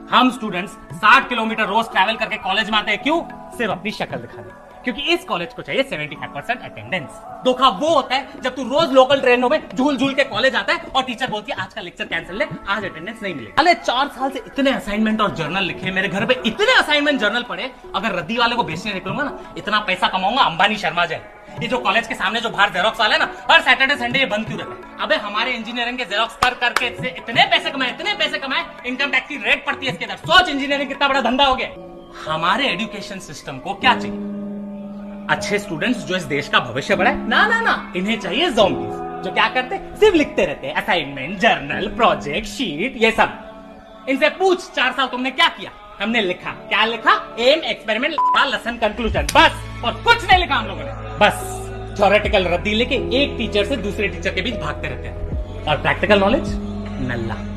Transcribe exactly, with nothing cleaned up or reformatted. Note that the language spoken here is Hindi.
हम स्टूडेंट्स साठ किलोमीटर रोज ट्रैवल करके कॉलेज में आते हैं, क्यों? सिर्फ अपनी शक्ल दिखाने, क्योंकि इस कॉलेज को चाहिए पचहत्तर परसेंट अटेंडेंस। धोखा वो होता है जब तू रोज लोकल ट्रेनों में झूल झूल के कॉलेज आता है और टीचर बोलती है आज का लेक्चर कैंसिल है, आज अटेंडेंस नहीं मिलेगी। अरे चार साल से इतने असाइनमेंट और जर्नल लिखे, मेरे घर पे इतने असाइनमेंट जर्नल पड़े, अगर रद्दी वाले को बेचने निकलूंगा ना, इतना पैसा कमाऊंगा अंबानी शर्मा जाए। ये जो कॉलेज के सामने जो बाहर जेरोक्स वाला है ना, हर सैटरडे संडे ये बंद क्यों रहता है? अबे हमारे इंजीनियरिंग के जेरोक्स कर करके से इतने पैसे कमाए, इतने पैसे कमाए, इनकम टैक्स की रेट पड़ती है इसके अंदर। सोच इंजीनियरिंग कितना बड़ा धंधा हो गया। हमारे एजुकेशन सिस्टम को क्या चाहिए? अच्छे स्टूडेंट्स जो इस देश का भविष्य बढ़ाए? ना ना ना, इन्हें चाहिए ज़ॉम्बीज जो क्या करते, सिर्फ लिखते रहते हैं असाइनमेंट, जर्नल, प्रोजेक्ट, शीट, ये सब। इनसे पूछ चार साल तुमने क्या किया? हमने लिखा, क्या लिखा? एम, एक्सपेरिमेंट, लेसन, कंक्लूजन, बस। और कुछ नहीं लिखा हम लोगों ने, बस थ्योरेटिकल रद्दी लेके एक टीचर से दूसरे टीचर के बीच भागते रहते हैं। और प्रैक्टिकल नॉलेज नल्ला।